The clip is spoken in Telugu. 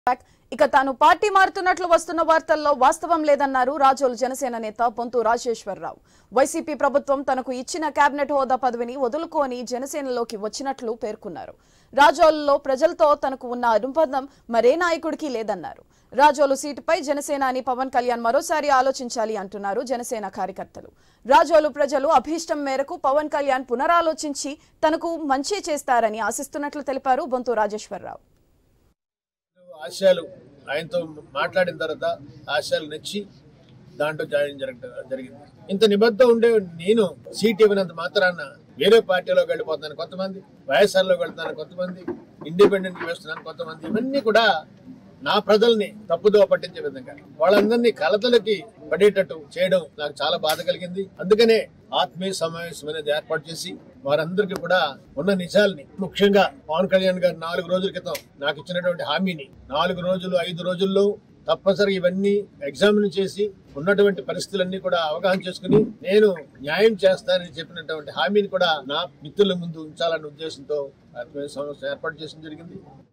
ఇక తాను పార్టీ మారుతున్నట్లు వస్తున్న వార్తల్లో వాస్తవం లేదన్నారు రాజోలు జనసేన నేత పొంతు రాజేశ్వరరావు. వైసీపీ ప్రభుత్వం తనకు ఇచ్చిన కేబినెట్ హోదా పదవిని వదులుకొని జనసేనలోకి వచ్చినట్లు పేర్కొన్నారు. రాజోలులో ప్రజలతో తనకు ఉన్న అనుబంధం మరే నాయకుడికి లేదన్నారు. రాజోలు సీటుపై జనసేనాని పవన్ కళ్యాణ్ మరోసారి ఆలోచించాలి అంటున్నారు జనసేన కార్యకర్తలు. రాజోలు ప్రజలు అభీష్టం మేరకు పవన్ కళ్యాణ్ పునరాలోచించి తనకు మంచి చేస్తారని ఆశిస్తున్నట్లు తెలిపారు పొంతు రాజేశ్వరరావు. ఆశయాలు ఆయనతో మాట్లాడిన తర్వాత ఆశయాలు నచ్చి దాంట్లో జాయిన్ జరిగింది. ఇంత నిబద్ధం ఉండే నేను సీట్ ఇవ్వనంత మాత్రాన వేరే పార్టీలోకి వెళ్ళిపోతున్నాను కొంతమంది, వైఎస్ఆర్లోకి వెళ్తున్నాను కొంతమంది, ఇండిపెండెంట్ వేస్తున్నాను కొంతమంది. ఇవన్నీ కూడా నా ప్రజల్ని తప్పుదో పట్టించే విధంగా వాళ్ళందరినీ కలతలకి పడేటట్టు చేయడం నాకు చాలా బాధ కలిగింది. అందుకనే ఆత్మీయ సమావేశం అనేది ఏర్పాటు చేసి వారందరికీ కూడా ఉన్న నిజాల్ని, ముఖ్యంగా పవన్ కళ్యాణ్ గారు 4 రోజుల క్రితం నాకు ఇచ్చినటువంటి హామీని 4 రోజులు 5 రోజుల్లో తప్పనిసరిగా ఇవన్నీ ఎగ్జామిన్ చేసి ఉన్నటువంటి పరిస్థితులన్నీ కూడా అవగాహన చేసుకుని నేను న్యాయం చేస్తానని చెప్పినటువంటి హామీని కూడా నా మిత్రుల ముందు ఉంచాలనే ఉద్దేశంతో ఆత్మీయ సమావేశం ఏర్పాటు చేయడం జరిగింది.